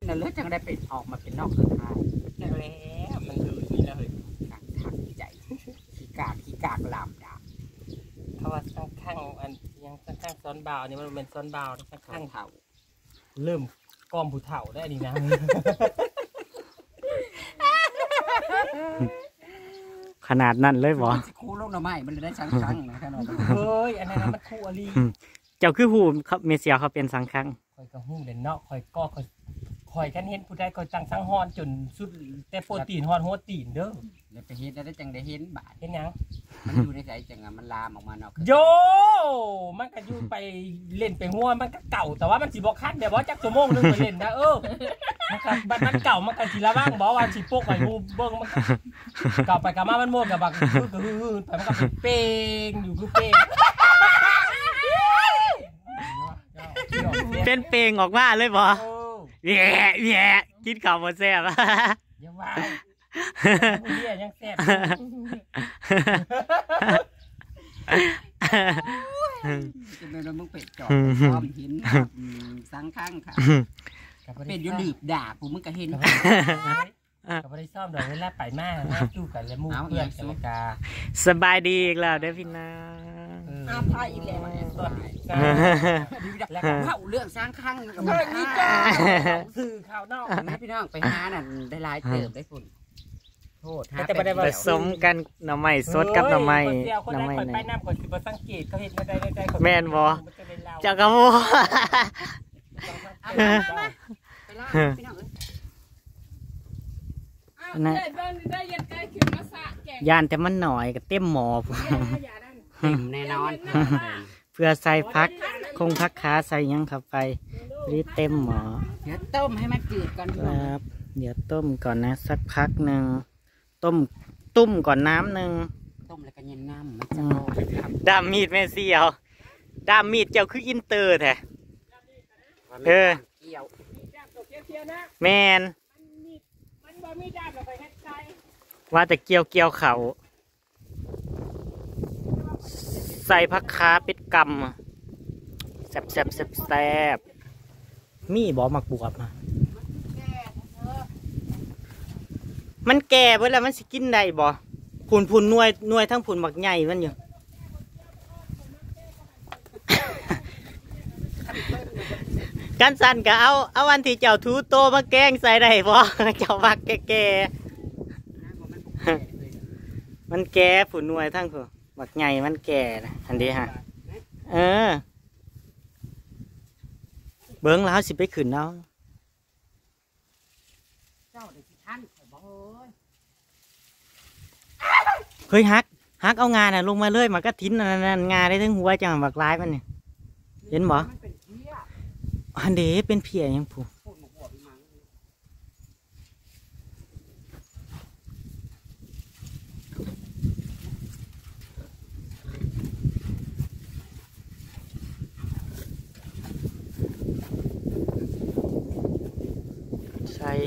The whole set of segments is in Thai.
นั่นเลยจังได้เป็นออกมาเป็นนอกสุดท้ายนั่นแล้วมันเลยนี่เลยกังทักใจขี้กากลามดาเขาว่าข้างอันยังข้างซ้อนบาวนี่มันเป็นซ้อนบาวข้างเท่าเริ่มก้อมผู้เฒ่าได้ดีนะขนาดนั้นเลยบ่คู่ลงหน่อไม้มันเลยได้สังคังนะขนาดเฮ้ยอันนั้นมันคู่อลีเจ้าคือหูเมเสียเขาเป็นสังคังคอยกระหู้เด่นเนาะคอยก็คอยกันเห็นผู้ใดก็จังสังฮอนจนสุดแต่โปรตีนฮอนหัวตีนเด้อเลยไปเห็นได้จังได้เห็นบาดเห็นยังมันอยู่ในใจจังมันลามออกมาเนาะโยมันก็อยู่ไปเล่นไปหัวมันก็เก่าแต่ว่ามันสิบอกคันเดี๋ยวบอกจักชั่วโมงนึงไปเล่นนะมันเก่ามันก็สิละบ้างบอกว่าสิปกไปงูเบิ้งมันเก่าไปกลับมามันโมดกับบักคือไปมันก็เป้งอยู่คือเป้งเป็นเปงออกมาเลยบ่แย่กินข้าวบ่แซ่บยังว่าผู้เลี้ยยังแซ่บจะเป็นมึงเป็ดจอดพร้อมหินสังข้างค่ะเป็ดอยู่หลืบด่ากูมึงก็เห็นกับได้ซ่อมดอกเวลาไปมากจู้กันแล้วมู่เพื่อนกันกาสบายดีอีกแล้วเด้อพี่น้าอาภัยอีกแล้วแล้วก็เผาเรื่องสร้างข้างกับนี่จ้าสื่อข่าวนอกแม่พี่น้องไปหานั่นได้ลายเติมได้ฝุ่นโทษผสมกันหน่อไม้สดกับหน่อไม้ไปน้ำก่อนสิบสังเกตเขาเห็นได้แม่นบ่เจ้ากระโมยานแต่มันหน่อยก็เต็มหมอแน่นอนเพื่อใส่พักคงพักขาใส่ยังเข้าไปรีเต็มหมอเดี๋ยวต้มให้มันจืดก่อนครับเดี๋ยวต้มก่อนนะสักพักหนึ่งตุ้มก่อนน้ำหนึ่งต้มแล้วก็เย็นน้ำมันจะดามมีดแม่เสียวดามมีดเจ้าคืออินเตอร์แท้แมนว่าแต่เกี่ยวเขาใส่ผักขาเป็ดกำแซ่บมีบ่หมักบวบมามันแก่เวลามันสิกินได้บ่ผุนนวยทั้งผุนหมักใหญ่มันอยู่กันสั่นก็เอาวันที่เจ้าทูโตมาแกงใส่ได้บ่เจ้ามักแก่มันแก่ผุนนวยทั้งผุนหมักใหญ่มันแก่นะอันนี้ฮะเบิ้งแล้วสิไปขืนแล้วเฮ้ยฮักเอางานน่ะลงมาเลยมันก็ทิ้นนั่นงาได้ทั้งหัวจังบักร้ายมันเนี่ยเห็นบ่อันเด๋เป็นเพียยังผู้ใช่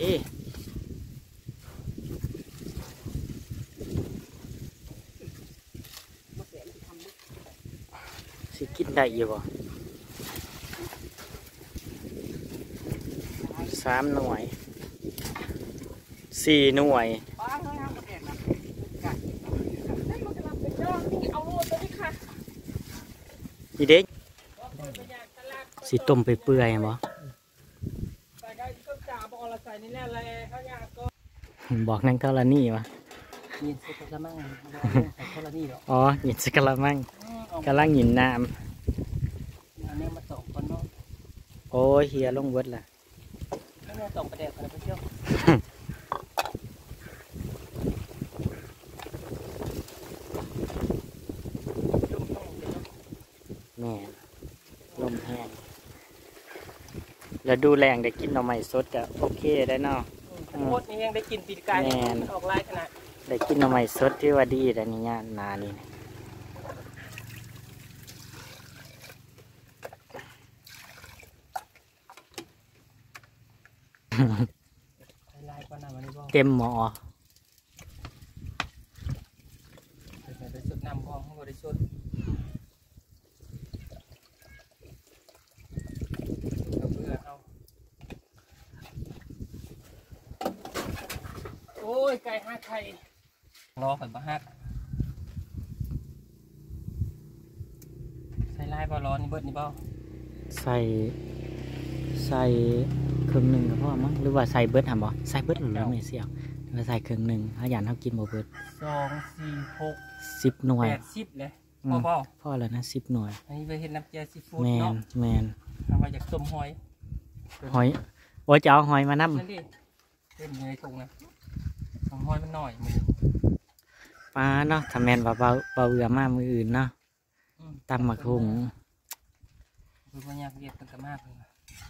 สิกินได้อยู่บ่3 หน่วย4 หน่วยอีเด็กสิต้มไปเปื่อยบ่บอกนั่งเท่านี้วะเย็นสักกะละมังเท่านี้หรออ๋อเย็นสักกะละมังกำลังหยินน้ำเนี่ยมาตกคนเนาะโอ้ยเฮียลงเวิร์ดล่ะเนี่ยตกประเดี๋ยวไปเที่ยวแม่ลมแห้งแล้วดูแรงได้กินหน่อไม้สดจะโอเคได้เนาะโคตรนี่ยังได้กินปีกายออกลายขนาดได้กินหน่อไม้สดที่ว่าดีแต่นี่นานี่เต็มหมอได้สุดน้ำพองเขาได้สุดอ้ยไก่ฮักไข่รอข่อยบ่ฮักใส่ลายบ่ร้อนนี่เบิดนี่บ่ใส่ครึ่งหนึ่งก็พอมั้งหรือว่าใส่เบิดหำบ่ใส่เบิดหรือไม่เสียวหรือว่าใส่ครึ่งหนึ่งถ้าอยากเขากินบ่เบิด 2 4 6 10 หน่วย 80เลยพอแล้วนะ10 หน่วยอันนี้ไปเฮ็ดน้ำเจียวซีฟู้ดแมนเนาะแมนถ้าว่าอยากต้มหอยโอ้ยจะเอาหอยมานับนั่นดิเต็มอยู่ในถุงนะต้มหอยมันหน่อยมือปลาเนาะถ้าแมนว่าเบาเบื่อมากมืออื่นเนาะตำหมักหุงคือว่ายากเรียกกันกันมากเลย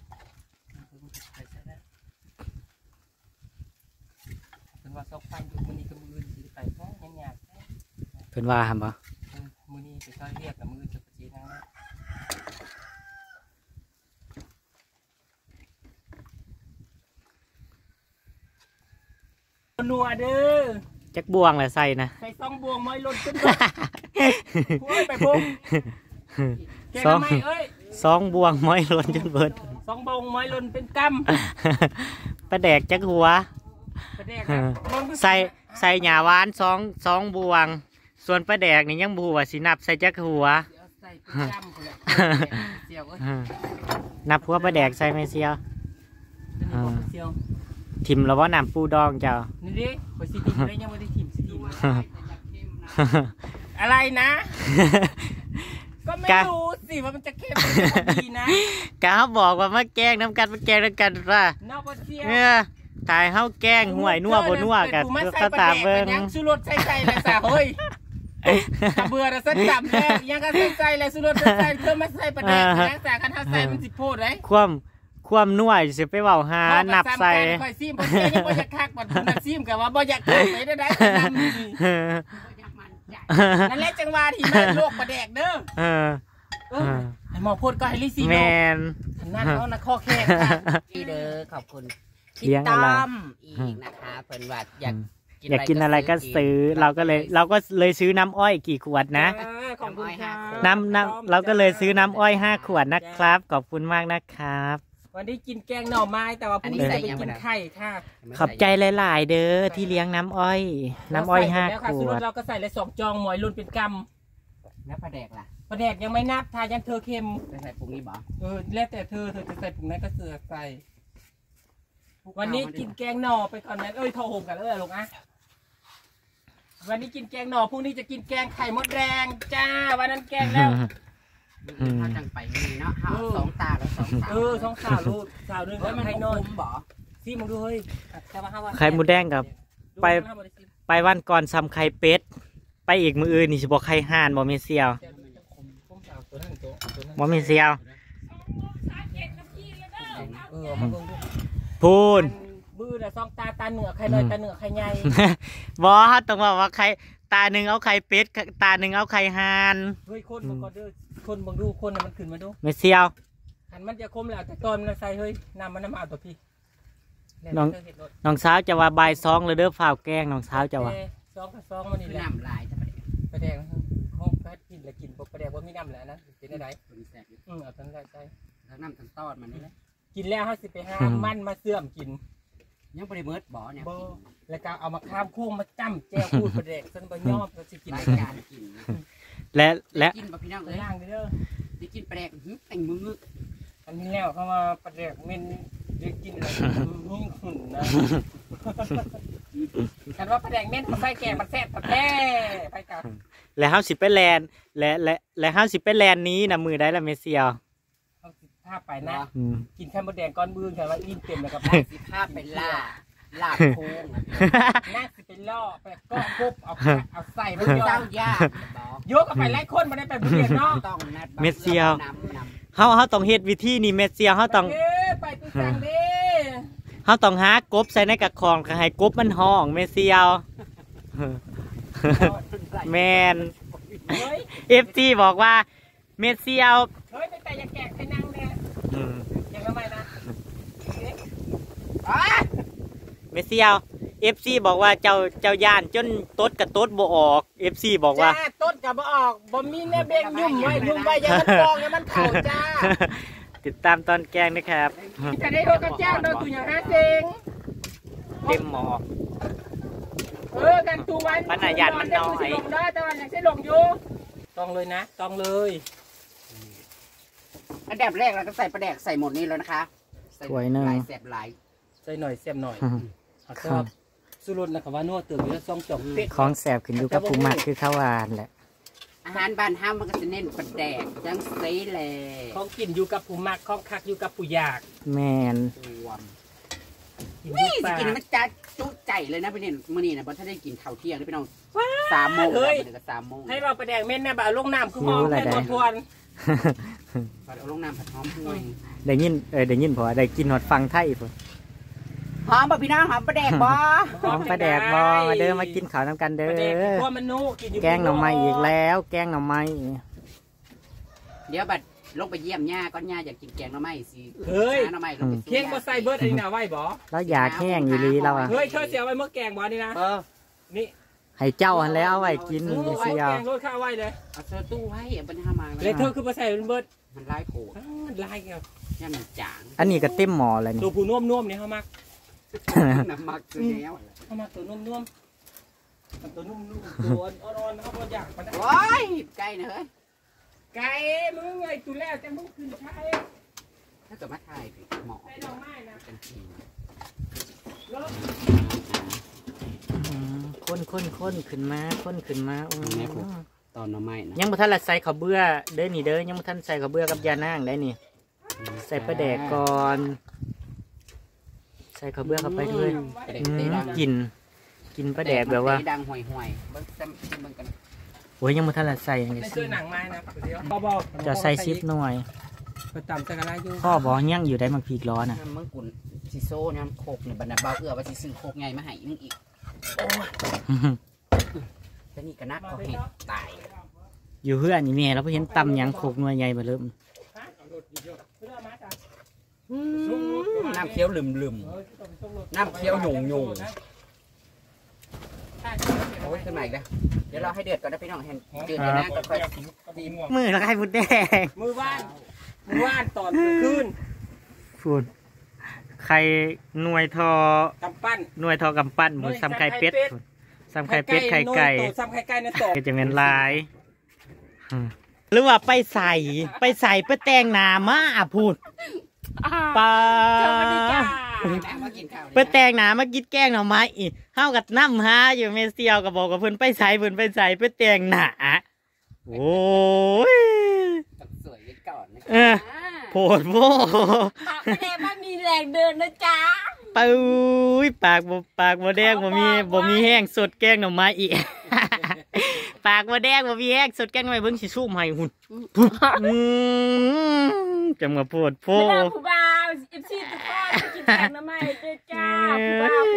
เป็นว่าซอกไฟอยู่มือนี้กับมืออื่นสิไปก็ยังยากเพิ่นว่าหำบ่มือนี้ไปซอยเรียกกับมือจะปจีนั่งนะนัวเด้อจักบวงแหละใส่นะใส่2 บวงม้อยล้นขึ้นมาโอ้ยไปพุ่ง 2 บวงม้อยล้นจนเบิด 2 บวงม้อยล้นเป็นกำปลาแดกจักหัวใส่หญ้าหวาน2 บวงส่วนปลาแดกนี่ยังบัวสินับใส่จักหัวนับหัวปลาแดกใส่ไม่เสียวทิมแล้วว่าน้ำปูดองเจ้านี่ดิไปสิทิมได้ยังไม่ได้ทิมสิทิมอะไรนะก็ไม่รู้สิว่ามันจะเข้มหรือดีนะกะเขาบอกว่ามาแกงน้ำกันว่าเนี่ยตายเขาแกงห่วยนัวบนนัวกันก็ตามเบิ้งสุรสใส่เลยสาวเฮ้ยเบื่อแล้วสักจับแล้วยังก็ใส่เลยสุรสใส่เพิ่มมาใส่ประเด็นนะแต่คันถ้าใส่มันสิโพดเลยความนัวสิไปเบาหานับใส่คอยซิมเพราะเยังบ่อยากคักบ่นับซิมกับว่าบ่อยากคักไปได้นั่นแหละจังหวะที่มันโลกประแดกเด้อให้หมอพูดก็ให้ลิซี่แมนนั่นเขานะข้อแค่ค่ะพี่เด้อขอบคุณพี่ต้อมอีกนะคะเพิ่นว่าอยากกินอะไรก็ซื้อเราก็เลยซื้อน้ำอ้อยกี่ขวดนะขอบคุณค่ะน้ำเราก็เลยซื้อน้ำอ้อย5 ขวดนะครับขอบคุณมากนะครับวันนี้กินแกงหน่อไม้แต่ว่าพรุ่งนี้จะไปกินไข่ค่ะขอบใจหลายๆเด้อที่เลี้ยงน้ำอ้อย5 ขวดเราก็ใส่เลย2 จองหมอยรุ่นเป็นกำแล้วปลาแดกล่ะปลาแดกยังไม่นับทายันเธอเค็มใส่ปรุงนี้บ่แล้วแต่เธอจะใส่ปรุงไหนก็เสือใส่วันนี้กินแกงหน่อไปก่อนนะโทรโฮมกันลูกอ่ะวันนี้กินแกงหน่อพรุ่งนี้จะกินแกงไข่มดแดงจ้าวันนั้นแกงแล้วเขาจังไปนี่เนาะ2 ตาแล้ว2 ตา 2 สาวลูกสาวนึงแล้วมันไข่นอนบ่ซิมึงดูเฮ้ยไข่มดแดงกับไปวันก่อนซ้ำไข่เป็ดไปอีกมืออื่นนี่สิบอกไข่ห่านบ่มีเซียวบ่มีเซียวพูนบื้อน่ะ2 ตาเหนือไข่น้อยตาเหนือไข่ใหญ่บ่ต้องว่าไข่ตาหนึ่งเอาไข่เป็ดตาหนึ่งเอาไข่ห่านเฮ้ยคนมึงก็ดูคนมึงดูคนมันขึ้นมาดูไม่เซียวหันมันจะคมแล้วแต่ตอนมันใส่เฮ้ยน้ำมันเอาตัวพี่น้องสาวจะว่าบ่าย2เลยเด้อฝ่าวแกงน้องสาวจะว่า 2 มันนี่น้ำลายจะไปแดงห้องแป๊ดกินแล้วกินไปแดงว่ามีน้ำแล้วนะเป็นอะไรเอาทั้งใส่แล้วน้ำทั้งต้อนมันนี่แหละกินแล้วเขาสิไปห้ามันมาเสื่อมกินยังบริเมิดบ่เนี่ยแล้วก็เอามาข้ามคู่มาจ้ำแจ้วพูดประเด็กสันบะยอบเราจะกินรายการกินและกินบะพี่น้องเลยย่างเด้อได้กินประเด็กแต่งมืออันนี้แล้วเขามาประเด็กเมนได้กินอะไรหุ่นนะกันว่าประเด็กเมนเขาใส่แกงมันแซ่บแต่แท้ไปกันแล้วเขาสิไปแลนและเขาสิไปแลนนี้นะมือได้ละเมเซียวภาพไปนะกินไข่มดแดงก้อนมือแค่ว่าอิ่มเต็มเลยกับภาพเป็นลาบโค้งน่าจะเป็นล่อไปก็ปุ๊บเอาใส่มันเจ้ายากยกไปไล่คนมาได้ไปบุเรียนเนาะเมเซียวเขาต้องเฮ็ดวิธีนี่เมเซียวเขาต้องไปตุ้งดิเขาต้องหากบใส่ในกระคองให้กบมันห้องเมเซียวแมนFTบอกว่าเมเซียวเฮ้ยแต่อย่าแกะไปนั่งเนี่ยยังทำไมนะเมเซียวFC บอกว่าเจ้าย่านจนตดกับตดบ่ออก FC บอกว่าตดกับบ่ออกบ่มีแม่เบ่งยุ่มไว้ยังมันฟองยังมันเข่าจ้าติดตามตอนแกงนะครับจะได้โทรกับเจ้าโดนตุ่อย่าง5 เซงเต็มหมอกันตูวันปัญญามันน้อยลงได้แต่ว่ายังใช้ลงอยู่ต้องเลยนะต้องเลยอันดับแรกเราก็ใส่ปลาแดกใส่หมดนี่แล้วนะคะหลายแสบหลายใส่หน่อยเสียบหน่อยครับสุรุนนะครับว่านัวเติมอยู่แล้ว2 จ่องเป็ดของแสบขึ้นอยู่กับผู้มักคือข้าวหวานแหละอาหารบ้านห้ามมันก็จะเน้นปลาแดกจังซีแหละของกินอยู่กับผู้มักของคักอยู่กับผู้อยากแมนนี่สิกินมันจะจุใจเลยนะพี่เนี่ยมื้อนี้นะบ่ทันได้กินข้าวเที่ยงเลยพี่น้อง3 โมงแล้วมันก็3 โมงให้เราไปแดงเม่นนะบ่าลงน้ำคือหอมให้ทวนเอาลงน้ำผัดหอมห่วยได้ยินเพราะว่าได้กินหอดฟังไทยพุ่นหอมบ่พี่น้องหอมปลาแดกบ่หอมปลาแดกบอมาเด้อมากินข้าวน้ำกันเด้ประเด็กอเพราะมันนุ่กินอยู่แกงหน่อไม้อีกแล้ว แกงหน่อไม้เดี๋ยวบัดลงไปเยี่ยมย่าก่อนย่าอยากกินแกงหน่อไม้สิเฮ้ยหน่อไม้ลงไปเค้งมาใส่เบิร์ดอันนี้นะไว้บ่แล้วอยากแห้งอยู่ลีเราอ่ะเฮ้ยเธอเสียไว้เมื่อแกงบ่นี่นะ นี่ให้เจ้าหันแล้วเอาไว้กินโอ้มียเสียแกวงรถข้าวไว้เลยเอาเสื้อตู้ไว้เอาไปห้ามาเลยเธอคือมาใส่เบิร์ดมันลายโผล่ลายกันย่ามันจางอันนี้ก็เต็มหมอเลยนี่ตัวผู้นุ่มๆนี่เขามักน้ำมักคือแล้วเขามักตัวนุ่มๆตัวนุ่มๆตัวอ่อนๆเขาบ่อยากมันโอ้ยใกล้นะเฮ้ยไก่มึงไงตัวแรกจะมึงขึ้นใช้ถ้าเกิดมาถ่ายเหมาะใส่ดอกไม้นะเป็นทีค้นขึ้นมาโอ้ตอนหน่อไม้นะยังบ่ทันละใส่ข้าวเบื่อเด้อนี่เด้อยังบ่ทันใส่ข้าวเบื่อกับยานางได้นี่ ใส่ปลาแดกก่อน ใส่ข้าวเบื่อเข้าไปด้วย กินปลาแดกแบบว่าดังห่วยๆเบิ่งซ้ำเบิ่งกันโอ้ยยังบ่ทันละใส่ยังในไงเสื้อหนังไม้นะเดี๋ยวบอกจะใส่ซิปหน่อยประจำสักการะอยู่พ่อบอกยังอยู่ได้มาพีกร้อนอ่ะน้ำมึงกุ่นซิโซ่น้ำโคกเนี่ยบรรดาเบาเอื้อว่าสิซื้อโคกไงมาให้มึงอีกแต่นี่ก็นักก็เห็ดตายอยู่เพื่อนนี่แม่เราไปเห็นตำหยังโขกหน่วยใหญ่มาเริ่มน้ำเคี้ยวลืมน้ำเคี้ยวหยุ่งโอ้ยขึ้นมาอีกแล้วเดี๋ยวเราให้เดือดก่อนนะพี่น้องเห็นเดือดนะก็ค่อยมือละไข่บุดแดงมือว่านตอนคืนฟูนไข่หน่วยทอกำปั้นหน่วยทอกำปั้นหมูซ้ำไข่เป็ดซ้ำไข่เป็ดไข่ไก่ซ้ำไข่ไก่ในโตก็จะเป็นลายหรือว่าไปใส่ไปแต่งหนามาพูดปลาไปแต่งหนามากินแกงหน่อไม้อีกเข้ากับน้ำฮะอยู่เมเซียวกับบอกกับเพิ่นไปใส่ไปแต่งหนาโอ้ยสวยไว้ก่อนนะโผล่ไม่ได้ว่ามีแรงเดินนะจ๊ะปุ้ยปากบ่แดงบ่มีแห้งสดแกงหน่อไม้อีก ปากบ่แดงบ่มีแห้งสดแกงหน่อไม้เบิ่งสิสู้ให้หุ่นจำมาโพดโพไม่ได้ผู้บ่าวเอฟซีทุกคนกินแกงน้ำไม้ด้วยจ้าผู้บ่าว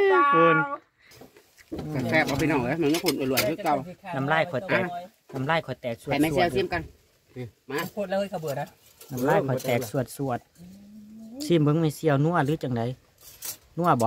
แซ่บเอาพี่น้องเลยมันก็ขุ่นอร่อยๆคือเก่าน้ำลายขวดแตกสวดให้แม่เซียวซิมกันมาพูดแล้วเฮ้ยขบวนนะน้ำลายขวดแตกสวดซิมเบิ่งไม่เซียวนัวหรือจังไดนัวบ่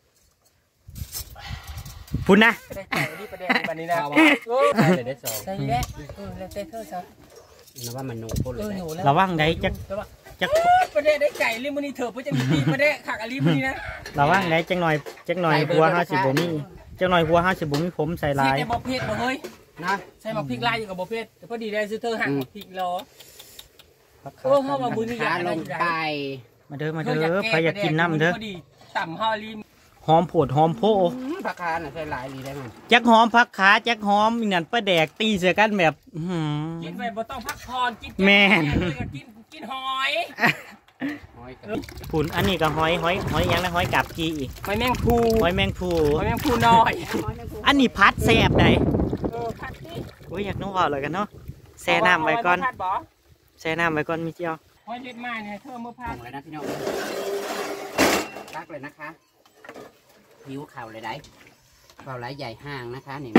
พุ่นนะได้ใจนี่ประเด็นแบบนี้นะใช่เลยได้สองใช่แล้วแล้วเต้เธอซะนะว่ามันโนพ่นเลยหนูแล้วระวังได้จักประเด็นได้ไก่ลิมูนี่เถอะเพื่อจะมีปีประเด็นขักอลิมูนี่นะระวังได้จักหน่อยหัวเฮาสิบ่มีจักหน่อยหัวเฮาสิบ่มีผมใส่ลายใส่บอเพชรบ่เฮ้ยนะใส่หมกพริกลายอยู่กับบอเพชรแต่พอดีได้ซื้อเธอหักพริกล้อโอ้เข้ามาบุญนี่อยากขาลงไปมาเด้อใครอยากกินน้ำเด้อพอดีต่ำฮอลิมหอมโผดหอมโพผักคาน่ะใส่หลายดีได้มั้ยจักหอมพักขาจักหอมอีนั่นปลาแดกตีเสือกันแบบกินไปบ่ต้องพักผ่อนกินกินหอยหอยกับผุนอันนี้ก็หอยยังนะหอยกับกีอีกหอยแมงภูหอยแมงภูหอยแมงภูน้อยอันนี้พัดแซ่บไหนพัดสิโอ้ยอยากน้องว่าเลยกันเนาะแช่น้ำไว้ก่อนพัดบ่แช่น้ำไว้ก่อนมีเจียวหอยเล็ดไม้เนี่ยเธอเมื่อผพัดงเลยนะพี่น้องตักเลยนะคะหิวข่าวเลยได้ข่าวหลายใหญ่ห่างนะคะนี่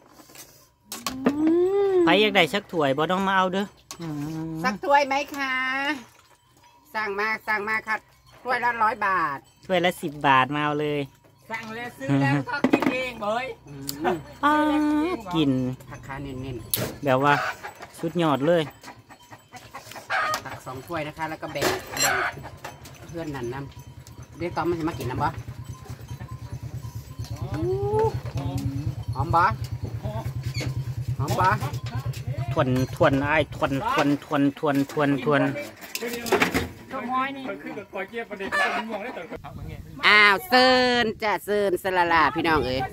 ไปอยากได้สักถ้วยบ่ต้องมาเอาเด้อสักถ้วยไหมคะสั่งมาค่ะถ้วยละ100 บาทถ้วยละ10 บาทมาเอาเลยสั่งแล้วซื้อแล้วก็กินเองเบยกินผักคาเน้นแบบว่าสุดยอดเลยๆผัก2 ถ้วยนะคะ แล้วก็แบ่งเพื่อนนั่นน้ำเดี๋ยวตอนมันจะมากินน้ำบ่หอมบ่หอมบ่ทวนอ้ายทวนต้มห้อยนี่คือกับกอยเจี๊ยบประเด็นมันมองได้ตอนเขาเงี้ยอ้าวเซินจ้ะเซินสลาลาพี่น้องเอ้ย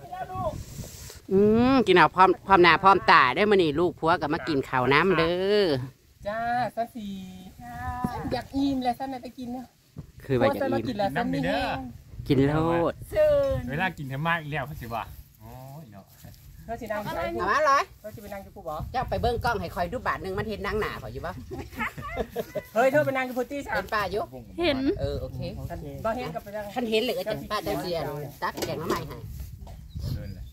กินข้าวพร้อมหน้าพร้อมตาได้อมื้อนี้ลูกผัวก็มากินข้าวน้ำเด้อจ้าซะสีอยากอิ่มเลยซะน่ะจะกินนะคือว่าจะมาอิ่มกินแล้วซะมีแห้งกินโลดเซินเวลากินทำไมอีกแล้วเขาสิว่าโอ้ยเนาะเขาสินั่งอยู่ไหนเอามาเลยเขาจะไปนั่งอยู่กูบ่เจ้าไปเบิ่งกล้องให้คอยดูบาทหนึงมันเห็นนางหน้าเขาอยู่บ่เฮ้ยเธอไปนั่งอยู่พุทธิสาเห็มนป้าอยู่เห็นโอเคบ่เห็นกับไปนั่งท่านเห็นเลยก็จังป้าจังเสียนตักแกงมาใหม่ให้เดินเลย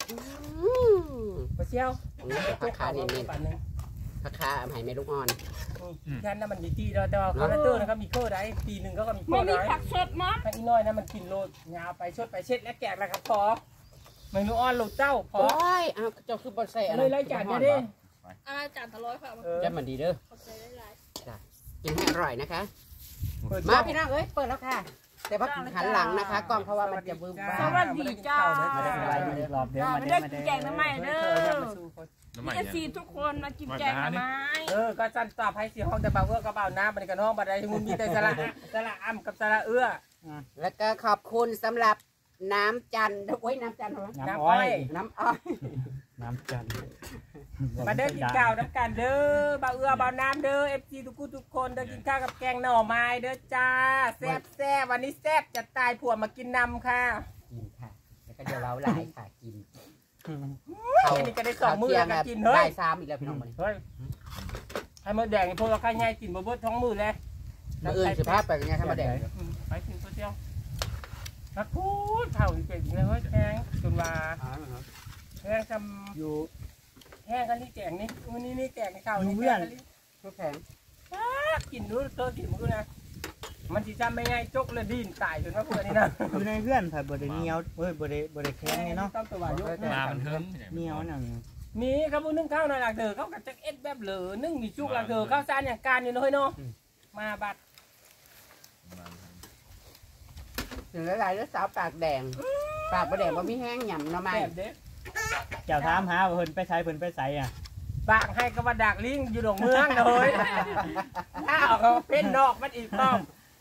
บ่เชี่ยวผักขาเนี่เน้นปันนึงๆผักขาให้แม่ลูกอ่อนแค่นั้นมันดีๆแต่ว่าคาราเตอร์นะครับมีโค้ดได้ปีหนึ่งก็มีโค้ไม่ดมีได้ผักสดมั้งถ้าอีน้อยนะมันกินโลดยาวไปชดไปเช็ดและแกะแล้วครับพอเมนูอ้อนลูกเจ้าพอโอ้ยเอาเจ้าคือบ่ใส่อะไรเลยไล่จัดเด้อะไรจานตะร้อยค่ะจะมันดีเด้อขอบใจได้หลายกินให้อร่อยนะคะมามาพี่น้องเอ้ยเปิดแล้วค่ะ แต่ว่าหันหลังนะคะกล้องเพราะว่ามันจะบึ้มบ้าสวัสดีจ้ามาได้อะไรอีกรอบเด้อมาไม่ได้ได้มากิได้นแกงน้ำใหม่เด้อน้ำมันเอเนี่ยซีทุกคนมากินแกงน้ำไม้ก็จันตอบให้เสียห้องแต่เบาเอื้อกระเบาน้ำมันกันห้องบันไดมุนมีแต่สระอ่ำกับสระเอื้อแล้วก็ขอบคุณสำหรับน้ำจันทร์โอ้ยน้ำจันทร์เหรอน้ำอ้อยน้ำอ้อยน้ำจันทร์มาเด้อกินข้าวน้ำกันเด้อเบาเอื้อเบาน้ำเด้อเอฟซีทุกคนเด้อกินข้าวกับแกงหน่อไม้เด้อจ้าแซ่บวันนี้แซ่บจะตายผัวมากินนำค่ะกินค่ะ แล้วก็จะเว้าหลายค่ะกินอันนี้ก็ได้2 มื้อแล้วก็กินเฮ้บ่ยย3อีกแล้วพี่น้องมื้อนี้เฮ้ยให้มดแดงพวกเราใครง่ายกินบ่เบิดท้องมือเลยมื้ออื่นสิพาไปกันยังธรรมดาไปกินก๋วยเตี๋ยวนักพูดเท่าเก่งเลยเฮ้ยแห้งจนว่าแห้งทอยู่ำแห้งกันที่แกงนี่วันนี้นี่แกงข้าวอยู่นี่เพื่อนทุกแข็งกินดูตัวกินมันก็นะมันจีจำไม่ง่ายจกเลยดินตายจนว่าเพื่อนนี่นะอยู่ในเพื่อนผ่านบ่ได้เหนียวเอ้ยบ่ได้แข็งไงเนาะต้องตัวยุกมามันเฮิงเหนียวนั่นมีครับพวกนึ่งข้าวในหลักเถอเขากับจักเอ็ดแบบเหลือนึ่งมีจุกหลักเถอข้าวสารอย่างการอยู่น้อยเนาะมาบัดถึงหลายๆแล้วสาวปากแดงปากบ่แดงบ่มีแห้งหย่ำหน่อไม้แบบเด็กเจ้าถามหาว่าเพิ่นไปใส่อ่ะบางให้กระบดักลิงอยู่หลงเมืองเลยถ้าเอาเขาเป็นนอกมันอีกต้อง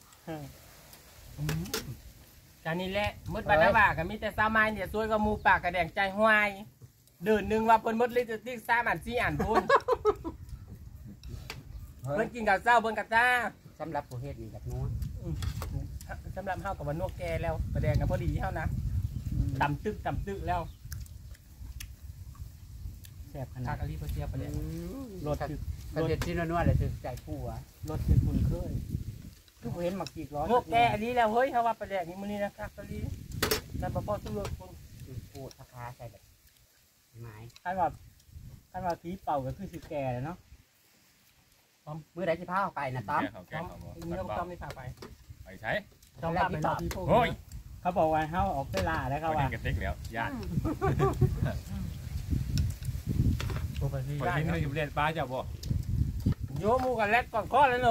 จานนี้แหละมดบรรดาบากับมีแต่สามัญเนี่ยซวยกับมูปากกระแดงใจห้วยเดินหนึ่งว่าเพิ่นมดลิจิติก3 อัน 4 อันพุ่นเพิ่นกินกับเจ้าเพิ่นกับจ้าสำหรับผู้เฮ็ดนี่แบบนู้นสำหรับเฮากับวันนวกแกแล้วกระแดงกับพอดีเฮานะต่ำตึกแล้วแซ่บขทานาดกะลีพอเจียวไปเลยรถคือกระเทียมที่นัวๆเลยถึงใจผู้อ่ะรถคือคุณเคยทุกเห็นมักจีกร้อนนวกแกอันนี้แล้วเฮ้ยเฮาว่าไปแดกนี่มื้อนี้นะครับกะลีนั่นบ่พอสู้คุณพูดราคาใส่แบบไม้คันว่าผีเป่าก็คือสิแก่แล้วเนาะมื้อใดสิพาออกไปนะต้อมแก้เขาเนื้อต้มนี่พาไปไปใช้ต้องพาไปรอพี่พวกโอ้ยเขาบอกว่าเฮาออกไปล่าแล้วเขาเขาเห็ว่านกันเต็กแล้วญาติตัวไปที่คนได้ที่เขาอยู่เรียนป้าเจ้าบ่โยมูกันแลกก่อนข้อแล้วเลย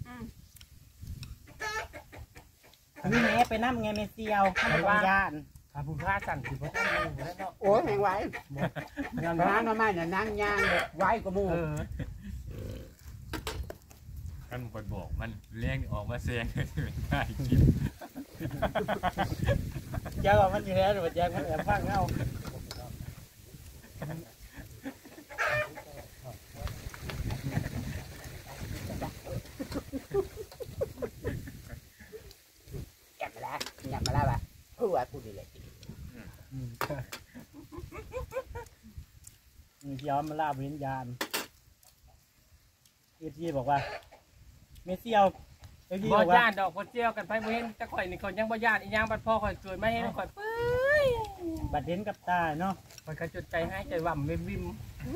มีแม่ไปนำไงแม่เซียวข้างย่านถ้าผู้ค้าสั่นสิบ่ทันอยู่แล้วเนาะโอ้ยแหงไว้งานร้านมาใหม่น่ะนั่งย่างเลยไว้กว่าหมู่กันคนบอกมันเลี้ยงออกมาแซงไม่ได้กินแจ้งว่ามันอยู่แล้วหรือว่าแจ้งมันแอบฟังเอาแกะมาแล้วหยับมาแล้วป่ะพูดว่าพูดดีเลยเซียวมาล่าวิญญาณเอจีบอกว่าแม่เซียวเอจีบ่บอกว่าย่านดอกบ่เจียวกันไปบ่เห็นแต่ข่อยนี่ข่อยยังบ่ย่านอีหยังบัดพ่อข่อยเกิดมาเห็นข่อยเป้ยบัดเห็นกับตาเนาะข่อยก็จดใจให้ใจว่ำวิม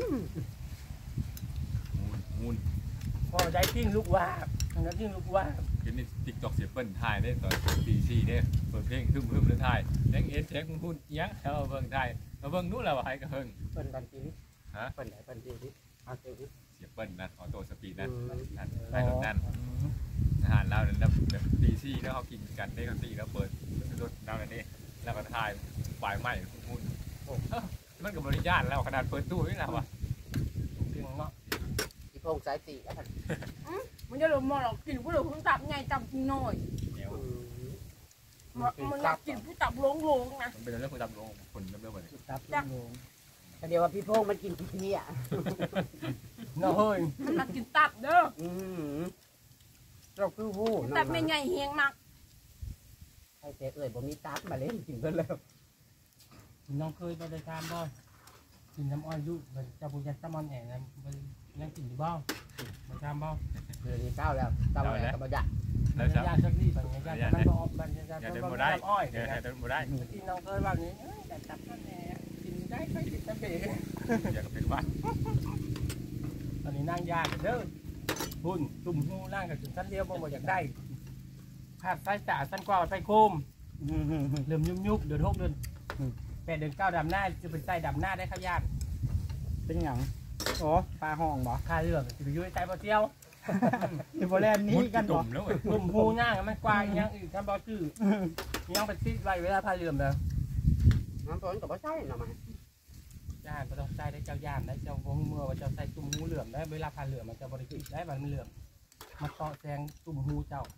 มูนพอได้ทิ้งลูกว่าแล้วทิ้งลูกว่ากินในติ๊กต็อกเสียเปิ้ลถ่ายได้ตอนตี4เนี่ยเปิดเพลงฮึ่มแล้วถ่ายแดงเอ็นแท็กมึงพูดยังเอาเบิ่งถ่ายเอาเบิ่งนู้นแล้วว่าให้ก็เฮิงเปิ้นบันทีฮะเปิ้นไหนเปิ้นทีเอาเตีเสียเปิ้ลนั่นออโต้สปีดนั่นนั่นไปรถนั่นอาหารเราเนี่ยแบบตี4แล้วเขากินกันได้เขาตีแล้วเปิดรถเราเนี่ยแล้วก็ถ่ายปลายไม้พูดมันกับบริญาตแล้วขนาดเปิดตู้นี่แล้ววะถึงเนาะที่พงสายตีอ่ะมันจะหลงมองหรอกกินผู้หลงผู้ตับไงจับน้อยเดี๋ยวมันอยากกินผู้ตับลงนะมันเป็นเรื่องคนดำลงคนดำเรื่องอะไรตับลงเดี๋ยวว่าพี่พงมันกินขี้อ่ะเนาะเฮ้ยมันอยากกินตับเด้อเราคือผู้ตับไม่ไงเฮียงนักไอ้เจ๊บ่มีตับมาเล่นกินเพิ่นแล้วน้องเคยไปได้ทานบ่กินน้ำอ้อยยุจะบุญยันตะมอนแหน่นะยังกินอยู่บ้างมาทานบ้างเดือนนี้เก้าแล้วเก้าแล้วก็บ่อยากแล้วจะญาติสักนี่บางญาติมันก็ออกบางญาติอย่ามันเดินก็บ่ได้น้ำอ้อยอย่าเดินบ่ได้ที่น้องเคยว่านี้แต่จับนั่นแหละกินได้ไปกินได้ไปอย่าเป็นวัดตอนนี้นั่งยากเด้อหุ่นตุ่มหูนั่งกับจุดสั้นเดียวบ่อยากได้ภาพสายตาสั้นกว่าใส่โคมเริ่มยุบเดือน6 เดือน8 เดือน 9ดำหน้าจะเป็นใส่ดำหน้าได้ครับญาติเป็นหยังโอ้ปลาห้องบ่ค่าเรื่องจะไปยุ่ยใจบ่เที่ยวที่บ่แล่นนี้กันบ่ตุ่มแล้วตุ่มหูย่างมันกว้างยังอื่นท่านบ่ชื่อยังเป็นซีดไว้เวลาพาเรือแบบน้ำฝนก็บ่ใช่เนาะมาย่านบ่ต้องใส่ได้เจ้าย่านได้เจ้าวงเมื่อว่าเจ้าใส่ตุ่มหูเหลื่อมได้เวลาพาเรือมันจะบริสุทธิ์ได้มันเหลื่อมมาเตาะแซงตุ่มหูเจ้า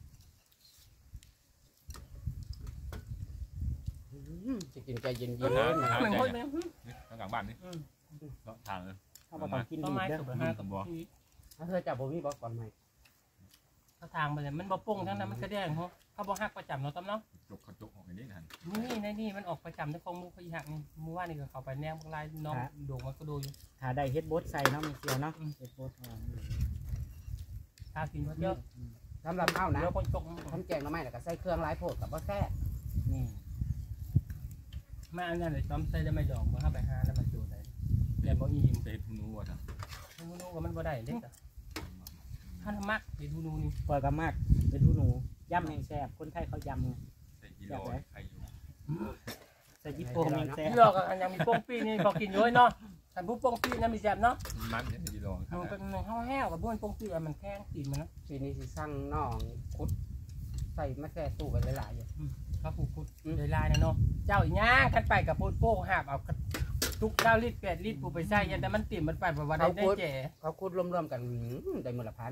จะกินใจเย็นๆเหมือนคนนึงทางกลางบ้านนี่ทางเลยเฮาบ่ต้องกินต้นดีไม้เด้อสุดห้ากับบ่ถ้าเธอจับบ่มีบ่ก่อนไหมถ้าทางไปเลยมันบ่ป่งทั้งนั้นมันกระแดงเขาเขาบ่ฮักประจำเนาะต้อมเนาะจกกระจกของนี่นั่นนี่มันออกประจำในของมูเขาอีหักนี่มูว่านี่ก็เขาไปแนมลายน้องโด่งมันก็ดูอยู่ถ้าได้เฮ็ดบดใส่เนาะมีเสียวเนาะเฮ็ดบดทาสีเยอะสำหรับเฮานะเดี๋ยวคนจกทำแกงหน่อไม้แล้วก็ใส่เครื่องหลายโพดกับบ่แซ่บนี่มาอันนั้นเลยต้อมใส่ได้ไม่ดอกมาเข้าไปหาแล้วมันจูดได้แต่บ่อิ่มเตะทุ่นูว่ะท่านทูนูก็มันบ่ได้เล็กอ่ะท่านมักเดี๋ยวทูนูนี่ปล่อยก็มากเป็นหูหนูย่ำแห้งแซ่บคนไทยเขายำไงใส่กิโลใครอยู่ใส่ญี่ปุ่นแห้งแซ่บที่เราก็ยังมีโป่งปีนี่พอกินอยู่เนาะท่านผู้โป่งปีนั่นมีแซ่บเนาะมันเนี่ยกิโลมันเป็นข้าวแห้วกับบ้วนโป่งปีมันแข็งตีมันนะทีนี้สิสั่งน้องคุดใส่มาแซ่ตู้ไปหลายๆอยู่ข้าวผูกคุดเลยลายนะเนาะเจ้าอีย่างกันไปกับโป่งหาบเอาทุก9 ลิตร 8 ลิตรผูไปใส่ยันแต่มันติ่มมันไปแบบว่าได้แจ๋เขาคุดรวมๆกันได้มื้อละพัน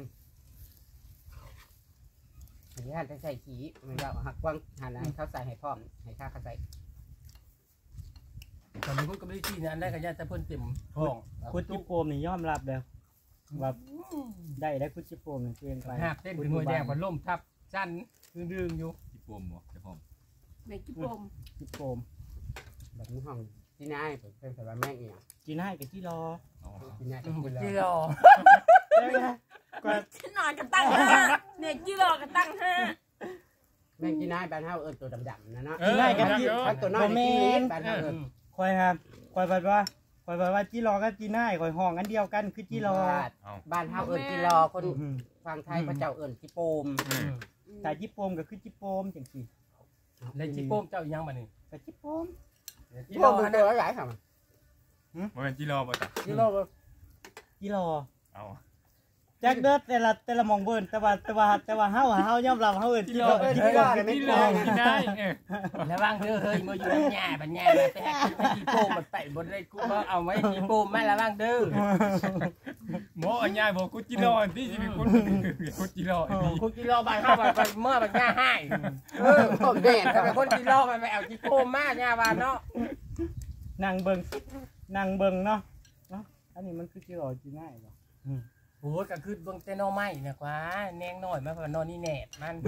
อันนี้จะใส่ขี้มันก็หักกว้างหันให้เขาใส่ให้พร้อมให้ค่าเขาใส่ตอนนี้พูดกับลิซี่เนี่ยอันแรกก็ยันแต่เพิ่นติ่มห้องคุดจิโปมนี่ยอมรับเด้อว่าได้คุดจิโปมนี่เองไปหากเต้นเป็นหน่วยแดงพันล่มทับสั้นดึงอยู่ที่ปมบ่จะพร้อมแม่กิ๊บมจิโปมแบบนี้ห้องที่นายเป็นสำหรับแม่อีหยังกินให้กับที่รอที่นายก็กินแล้วเจียวก็ที่นอนกันตั้ง5เนี่ยกี่รอกันตั้ง5 แม่ที่นายบ้านเฮาเอิ้นตัวดำๆนะเนาะกินให้กับที่ถ้าตัวน้อยนี่กินบ้านเฮาเอิ้นคอยครับคอยบอกว่าจิรอกับจีน่ายคอยห้องอันเดียวกันคือจิรอบ้านเฮาเอิ้นกิรอคนฟังไทยพระเจ้าเอิ้นกิโปมแต่จิโปมก็คือจิโปมจังซี่แล้วจิโป้มเจ้ายังมาหนึ่งก็จิโปมกิโปมเป็นตัวหลายครับมันเป็นกิโลบ่จ้ะกิโลจิรอเอาจักเด้อแต่ละมองเบิ่นแต่ว่าเฮายอมรับเฮาเอิ้นจิรอกิโลกินได้แล้วว่างเด้อเฮ้ยมาอยู่แง่บันแง่มาแต่จิโป้มมันไปบนได้กูก็เอาไว้จิโป้มไม่ละว่างเด้อหมออันใหญ่บ่กูกิโลที่สิเป็นคนกูกิโลคุณกิโลบานเข้าไปเมื่อบันแง่ให้ผมแม่นถ้าเป็นคนกิโลมันไปเอาจิโป้มมากแง่บานเนาะนั่งเบิ่งเนาะอันนี้มันคือจิรอจีน่ายบ่โอ้ยก็คือเบิ่งแต่นอไม้เนี่ยกว่าแนงน้อยมาเพราะนอนนี่แหนดมัน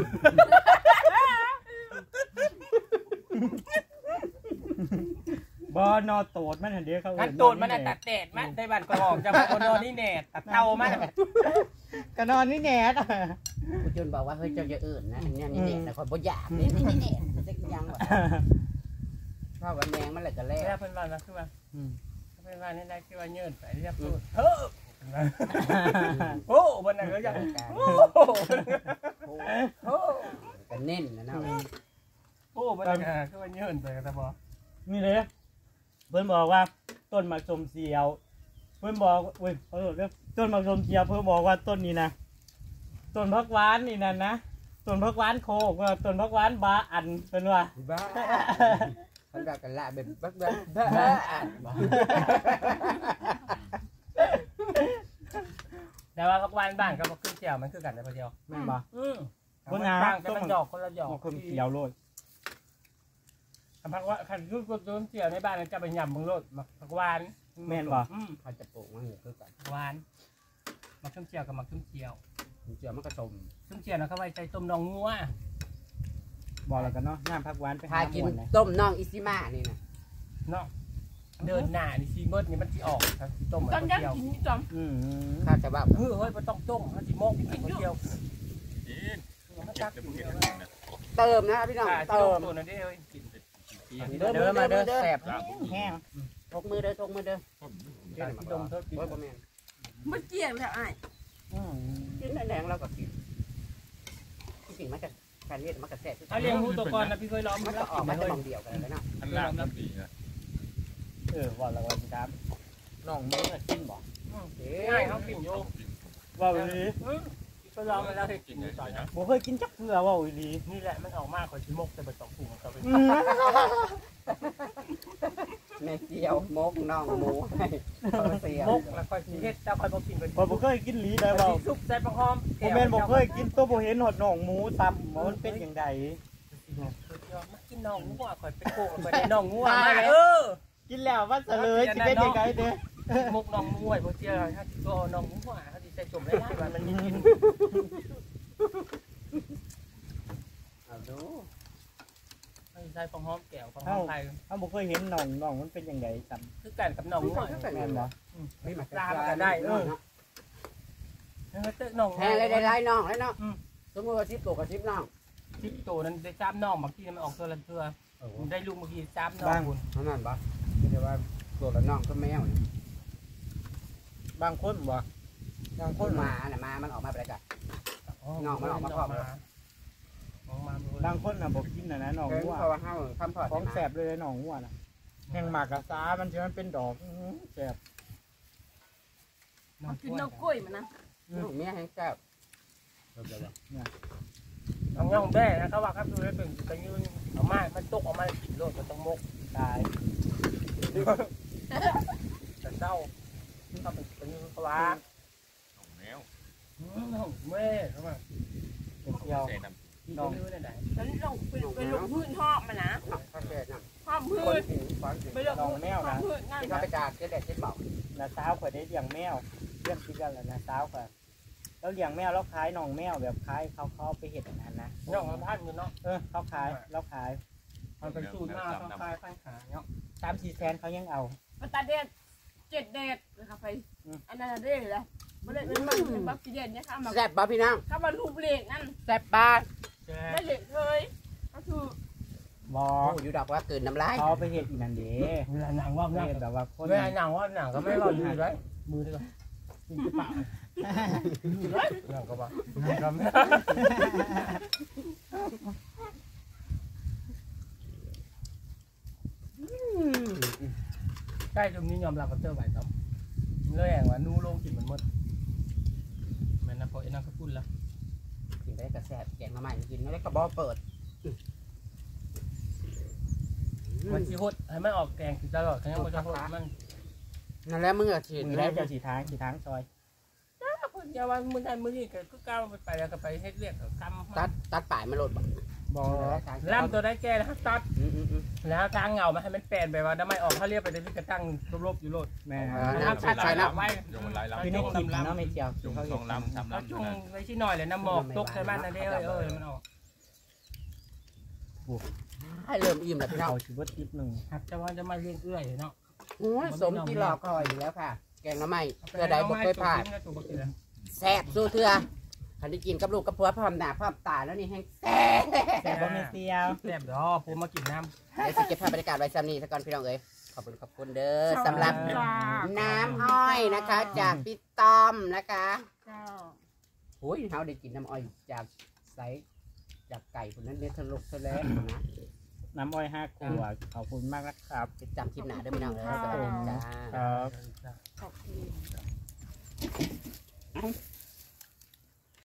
บ่นอโตดมันหั่นเด้เขากันโดนมันตัดแดดมันได้บ้านก็หอมจะบอกนอนนี่แหนดตัดเตามันก็นอนนี่แหนดคุณจุนบอกว่าเฮ้ยเจ้าอย่าอื่นนะอันนี้นี่แต่คนบ่อยากนี่จะยังวะเพราะว่าแมงมันเลยก็แล้แล้ววเพิ่นว่านะคือว่าเพิ่นว่านี่ได้คือว่าเยินไปเรียบพูดเฮ้อโอ้บนนั้นก็ยังโอ้ก็เน้นนะเนาะโอ้บนนั้นคือว่าเยินไปแต่บ่นี่เลยเพิ่นบอกว่าต้นหมากสมเสียวเพิ่นบอกเว้ยขอโทษเด้อต้นหมากสมเสียวเพิ่นบอกว่าต้นนี้นะต้นผักหวานนี่นั่นนะต้นผักหวานโคกว่าต้นผักหวานบาอันเพิ่นว่าบ้าเขาด่ากันละแบบบักเบะแต่ว่าพักวันบ้านก็มาขึ้นเจียวมันคือกันในพอเดียวแม่นบ่คนงานก็มันดอกคนละดอกมันคนเกี่ยวโลดพักว่าคันรูปต้นเจียวในบ้านจะไปยำมึงโลดมาพักวานแม่นบ่เขาจะปลูกมันอยู่คือกันวานมาขึ้นเจียวกับมาขึ้นเจียวเจียวมันก็ต้มขึ้นเจียวนะเขาไว้ใจต้มนองงัวบอกแล้วกันเนาะน้ำพักหวานไปพาหากินหมวนเลยต้มน่องอิซิมานี่นะเนาะเดินหน้านี่ซีเบิร์ดนี่มันสิออกครับต้มมันจำยังเจียวกินนี่จอืมข้าจะบ้าเฮ้ยมันต้องต้มมันสิโมกกินเจียวกินมันเก็จับกจะกินเก็บเจียวกันนะเติมนะพี่น้องเติเติมมตัวนั้นได้เลยกินเด้อมาเด้อแซ่บแห้งทกมือเด้อทกมือเด้อที่ดมเท่ากินโอ้ยบ่แม่นำมันเจียงแล้วไอ้กินแดงๆเราก็กินที่จริงมันจะการเรียนมันก็แซ่บถ้าเลี้ยงงูตัวก่อนนะพี่เคยล้อมมันแล้ก็วออกกินมามาเลจะยมองเดียวกันเลยเนาะอันล่างน้ำดีนะว่าแล้วกันครับน้องมือกินบ่ง่ายเขากินโยว่าอีหลีก็ล้อมมาแล้วให้กินตอนนี้บ่เคยกินจักเทื่อว่าอีหลีนี่แหละมันออกมากกว่าชิมกแต่ไปสองถุงเขาไปแม่เจียวมกน่องหมูให้เสียมกแล้วค่อยเฮ็ดแล้วค่อยบ่กินเป็นบ่เคยกินหลีได้แต่เว้าซุปใส่ปลาหอมบ่แม่นบ่เคยกินตัวบ่เห็นหอดน้องหมูตับมันเป็นจังไดมากินน่องงัวค่อยไปโกงไปได้น่องงัวมากินแล้วว่าเสลยสิเป็นจังไดเด้มกน่องงัวบ่เจียวถ้าก็น่องงัวเขาสิใส่จมได้ว่ามันมีกินเอาดูใส่ปลาหอมแก้วปลาหอมไทยเฮาบ่เคยเห็นน้องมันเป็นจังไดซ้ํคือกันกับน่องงัวแม่นบ่ไม่มาปลามันก็ได้เตะน่องแพ้เลยได้น่องแล้วเนาะสมมติว่า10ตัวกับ10น่องทิปโตนั้นได้ซ้ำน่องบางทีมันออกตัวละเทื่อได้ลูกเมื่อกี้ซ้ำน่องคุณเท่านั้นปะแต่ว่าตัวละน่องก็แมวบางคนบ่บางคคน นมาน่ะมามันออกมาไปแล้วจ้ะ น่องมันออกมาพร้อมออกมาบางคนน่ะบ่กินน่ะนะน้องเพิ่งงัวเพราะว่าเฮาทำพอของแซ่บเลยน้องงัวน่ะแห้งหมากกะซามันสิมันเป็นดอกแซ่บมันกินน้ำกล้วยมันนะลูกเมียให้แซ่บน้องย่องแด้นะเขาว่าครับดูแล้วเป็นกระยืนเอามามันตกออกมากินโลดมันต้องมกตายแต่เศร้าเขาเป็นกระยืนเขาว่าแมวแม่เขาว่าเป็นเที่ยวใส่น้น้องได้ไหนแล้วลงไปลงพื้นหอบมันนะข้าวแก่น่ะหอบพื้คนนกินฟังกินไปลงหอบพื้นนั่นที่เขาไปจากเจ๊แดดเจ๊เบาน้าสาวข่อยได้เลี้ยงแมวเลี้ยงคิดกันแล้วน้าสาวข่อยแล้วเลี้ยงแมวแล้วขายน้องแมวแบบขายเขาไปเฮ็ดอันนั้นนะย่องมาพันอยู่เนาะเขาขายแล้วขายมันเป็นสูตรมาต้องคลายข้างขาเนาะ 3-4แสนเขายังเอามาตาเด็ด7เด็ดนะครับไปอันนั้นเด็ดเลยไม่ได้เป็นมันบักสีเด็ดเนี่ยค่ะมาแซ่บบ่พี่น้องถ้ามาลูบเหล็กนั่นแซ่บบ้าได้เหล็กเลยก็คือบ่โอ้อยู่ดอกว่าเกินน้ำลายเขาไปเฮ็ดอีนั่นเด้เวลาหนังว่าเฮ็ดแบบว่าคนเวลาหนังว่าหนังก็ไม่รออยู่ด้วยมือด้วยกินกระเป๋าหนังก็ว่าเราไม่ใช่ตรงนี้ยอมรับว่าเตอร์ไหวครับเลยแห่งว่านูลงกินมันหมดแม่นะพอไอ้นั่นก็พูดแล้วกินได้กระแซ่บแกงมาใหม่กินไม่ได้กระบอกเปิดมันสิฮดให้มันออกแกงตลอดทั้งมันจะฮดมันนั่นแหละมึงอะฉีดมือได้เจ้าสีทางซอยอย่าว่ามึงได้มือนี่ก็ก้าวไปแล้วก็ไปเฮ็ดเรียกกำตัดปลายมาโหลดบ่บ่ล่ำตัวได้แก่แล้วตัดแล้วทางเงามาให้มันแปลนไปว่าถ้าไม่ออกถ้าเรียกไปจะกระตั้งรบๆอยู่โลดแม่น้ำใส่น้ำไว้ำยงมันลายลำคือในคลิปเนาะไม่เจียวจงเขาทเฮ็องดลำทำแล้วลำจุนั่นงนะไว้ที่หน่อยเลยน้ำหมอกตกใส่บ้านนั่นเด้มันออกให้เริ่มอิ่มแล้วพี่น้องเขาสิบ่ติดนึงหักจะว่าจะมาเลี้ยงเอื้อยเนาะโอ้ยสมที่รอคอยอยู่แล้วค่ะ แกงมาใหม่เพื่อใดบ่เคยพลาดแซ่บสู้เถื่อคันได้กินกับลูกกับผัวพร้อมหน้าพร้อมตาแล้วนี่แห้งแซ่บแต่บ่มีเตียวแซ่บดอผมมากินน้เดี๋ยวสิเก็บภาพบรรยากาศไว้ซ้ำนี้ซะก่อนพี่น้องเอ้ยขอบคุณเด้อสำหรับน้ำอ้อยนะคะ จากพี่ต้อมนะคะเจ้าโอ้ยเขาได้กินน้ำอ้อยจากไซจากไก่คนนั้นเนี่ยทะลุทะเลนะน้ำอ้อย5ขวดขอบคุณมากนะครับติดจำคลิปหน้าเด้อพี่น้องเอ้ยสวัสดีจ้าครับำขอบคุณ